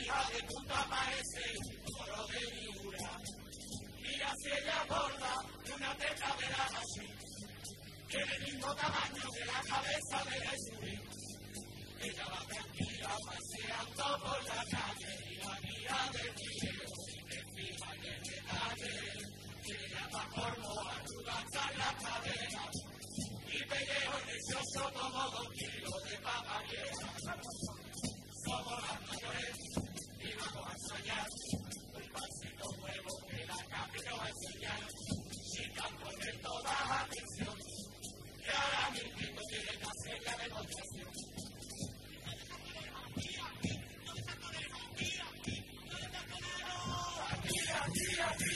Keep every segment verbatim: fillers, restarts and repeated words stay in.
hija de puta parece un coro de figura. Mira si ella borda una teta de la así, tiene el mismo tamaño que la cabeza de Jesús. Ella va tranquila paseando por la calle y la mira de video y te fija en el detalle. Y ella va por moda, arrugar la cadera y pellejo delicioso como dos kilos de papa vieja. Somos las mayores y vamos a ensayar un pasito nuevo que la capi nos va a enseñar. Chicas, ponen toda atención y ahora mismo tiene que hacer la demostración. Aquí, aquí.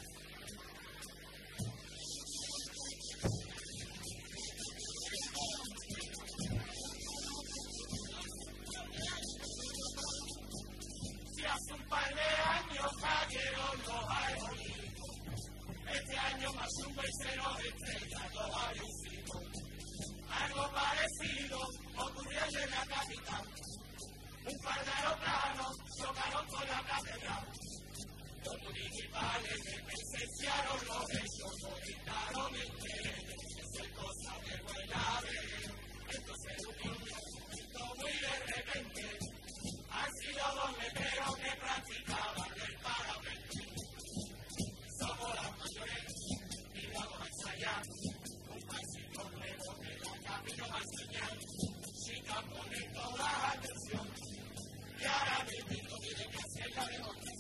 Si hace un par de años cayeron los aerolitos, este año más un becerro estrella los avioncitos. Algo parecido ocurrió en la capital. Un par de aeroplanos chocaron con la catedral. Los municipales que presenciaron los hechos no gritaron en tele, es cosa de buena ver. Entonces un niño gritó muy de repente, han sido dos letreros que practicaban el parapente. Somos las mayores y vamos a ensayar un pasito nuevo que la camino va a enseñar. Chicas, ponen toda atención y ahora mismo tienen que hacer la demostración.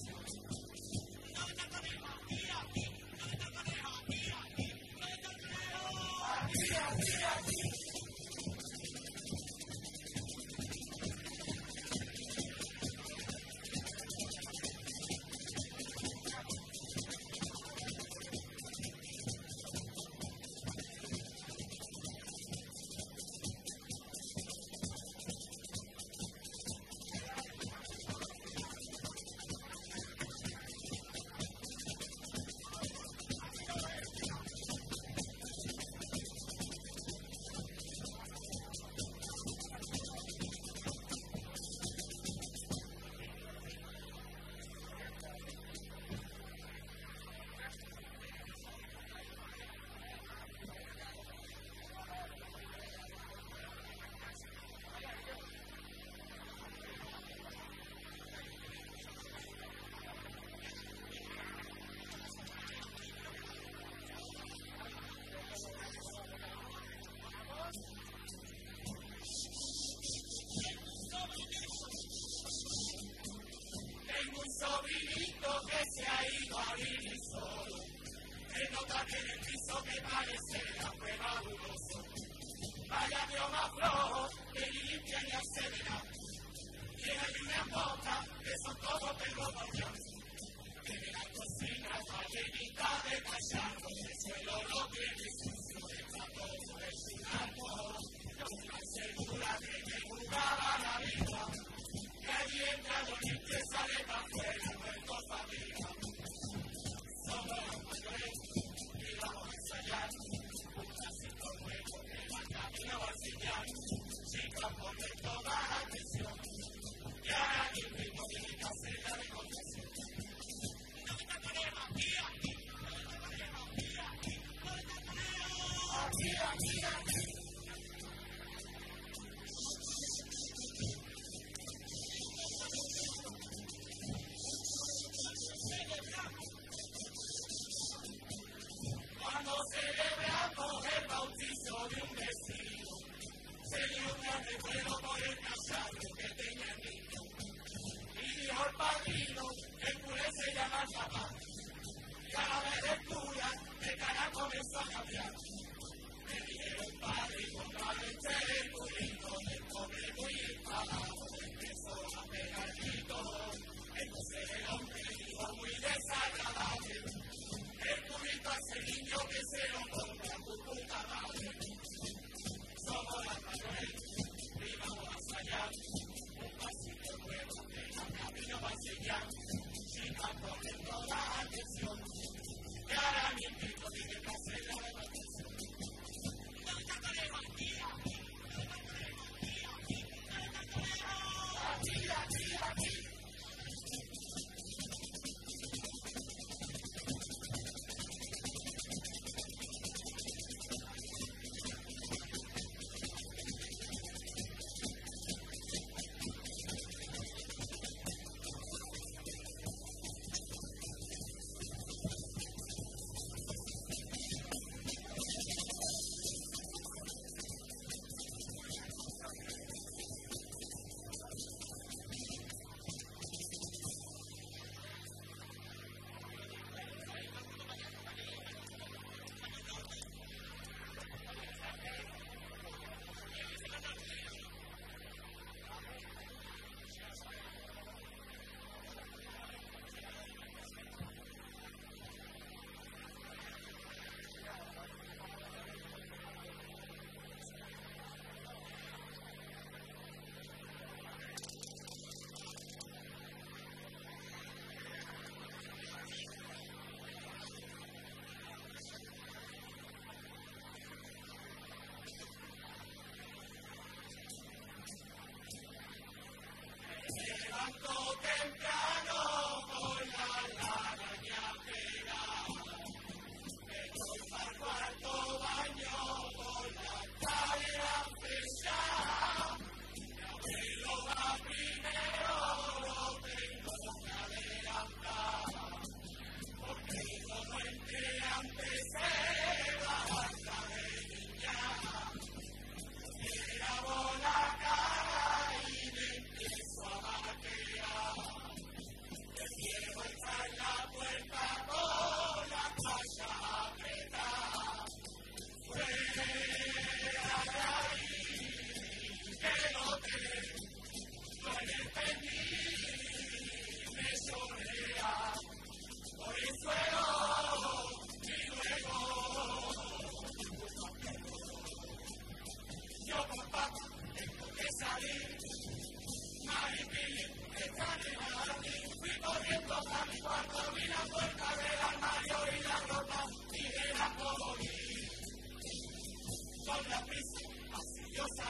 Sobrinito que se ha ido a vivir solo, se nota que en el piso que parece la prueba dudoso. Vaya Dios más flojo, que ni limpia ni acelera. Tiene ahí una bota, que son todos pegodoñas. Tiene la cocina está llenita de cacharros, el suelo lo tiene sucio, está todo destinado. No se asegura que me jugaba la vida. Que allí entra lo limpio y sale para afuera, nuestro familia. Somos los mayores y vamos a ensayar un pasito nuevo que la camino va a enseñar. Chicas, ponen toda atención y ahora mismo tienen que hacer la demostración.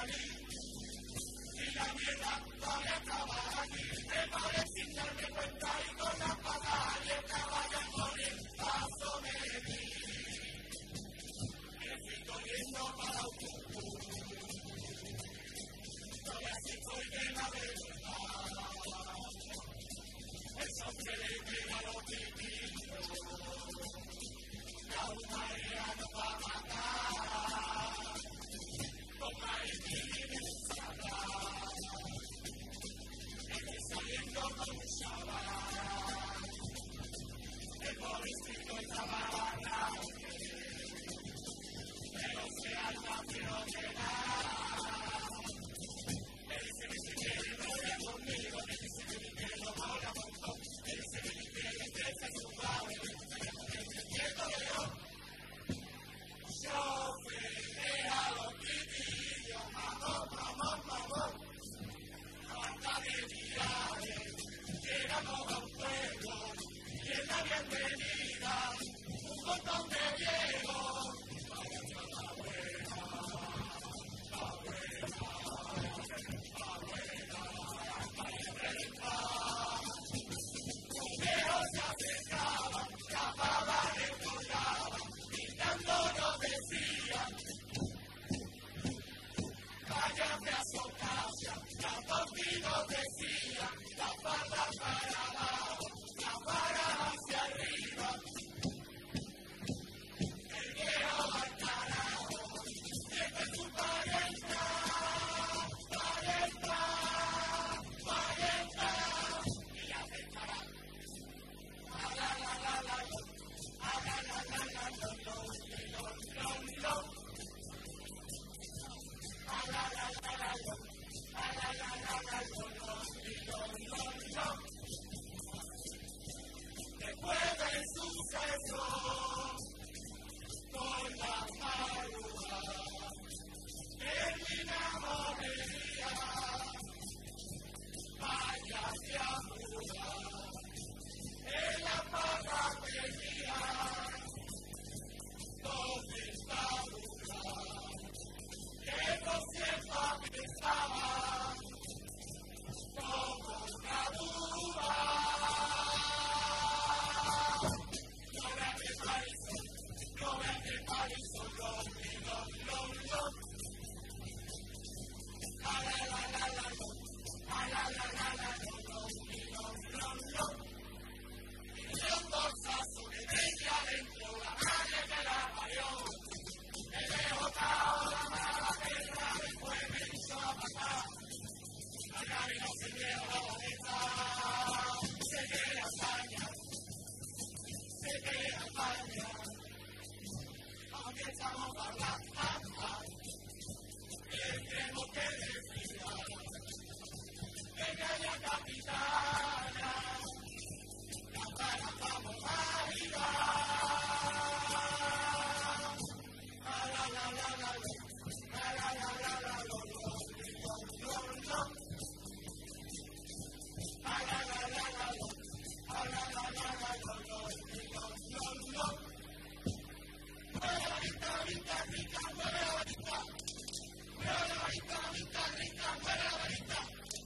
salir. Y la mierda todavía trabaja aquí. Me paré sin darme cuenta y con la patada y el caballo con el paso me di. Me fui corriendo para un cucú. Todavía sí estoy de la verdad. El hombre le pega a los chiquitos. La marea no va a matar. Con mariquín en sabrá. Estoy saliendo con un chaval. El pobrecito estaba barrado. Pero se alma quiero quedar. Me dice que si quiere volver conmigo. Me dice que mi pelo mola un montón. Me dice que mi pelo crece en su padre. Quieto león. Yo fui a los chiquillos. Mamón, mamón, mamón. Hasta de viaje. Llegamos a un pueblo. Y en la bienvenida. Un montón de viejos. Nos decía, la falda para abajo, la para hacia arriba. El viejo al carajo, este es su parienta, parienta, parienta. Y la pescara, a la la la la, a la la la la, lo, lo, lo, lo, lo. A la la la la, lo. La la la la la lo, lo, lo, lo, lo. Después del suceso con la madrugada terminamos el día. Vaya se amuda en la pagatería donde está Buda que no siempre pensaba como una duda. No vean que parizo, no vean que parizo, lo, lo, lo, lo. A la la la la, lo, a la la la la, lo, lo, lo, lo, lo. Y un bolsazo de media adentro, la madre que la parió. El viejo cao, la mala guerra, después me hizo a matar. La nave no se lleva la boneta, se queda España, se queda España. Aunque estamos hablando, tenemos que decir, venga ya capitana, la para vamos a arribar. A la la la la, a la la la la, lo, lo, lo, lo, lo. A la la la la, a la la la la, lo, lo, lo, lo, lo. Mueve la varita, varita, rica, mueve la varita. Mueve la varita, varita, rica, mueve la varita.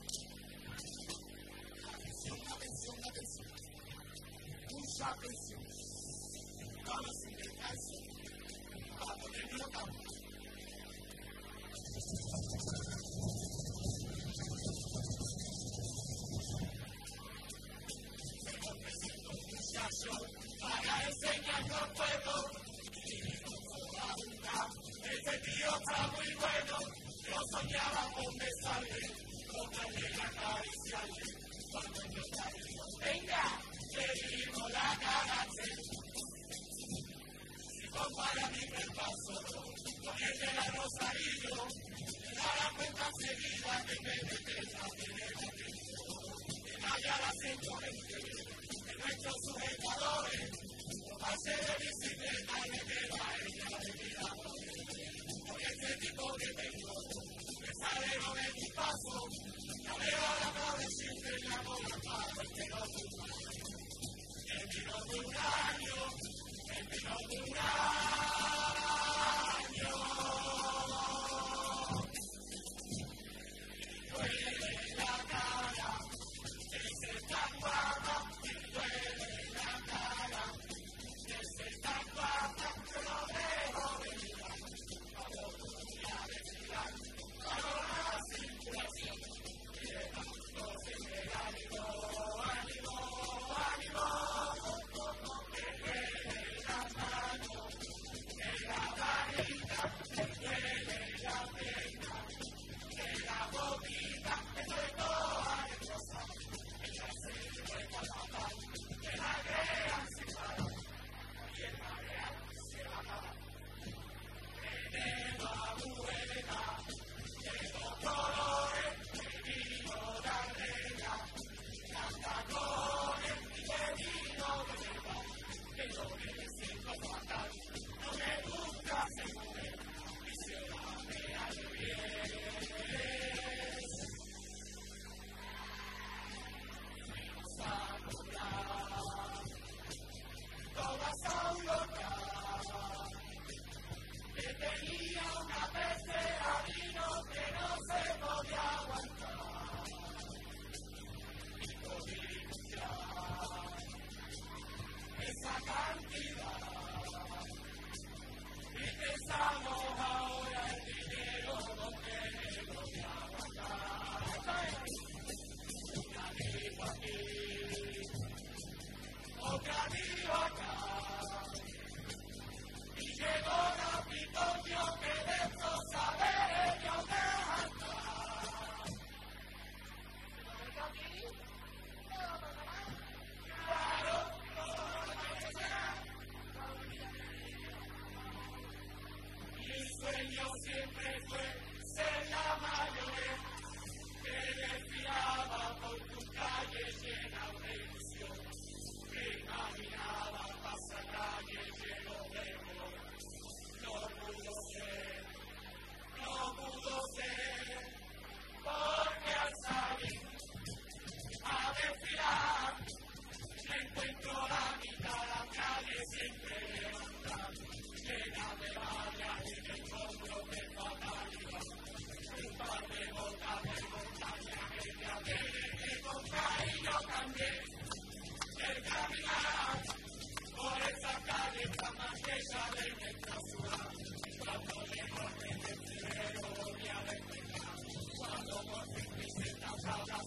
Atención, atención, atención. Mucha atención. Vamos sin descanso. A ponerlo a campo. Para enseñarnos puedo y no toda una. Este tío está muy bueno. Yo soñaba con besarle, con darle y acariciarle. Cuando yo salgo, venga, le dimos la cárcel. Si compara mi repaso con el de la Rosarillo, me dará cuenta enseguida que me mete la primera que yo. Que vaya a la ciento veinte. Nuestros sujetadores, tomarse de bicicleta y me queda ella de miradores. Por este tipo que tengo, me sale no de mi paso, ya veo a la madre siempre en la bola para el vino de un año. El vino de un año, el vino de un año.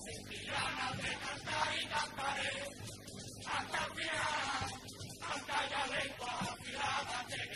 ganas de cantar y cantaré, hasta el final, hasta ya lenguas afiladas.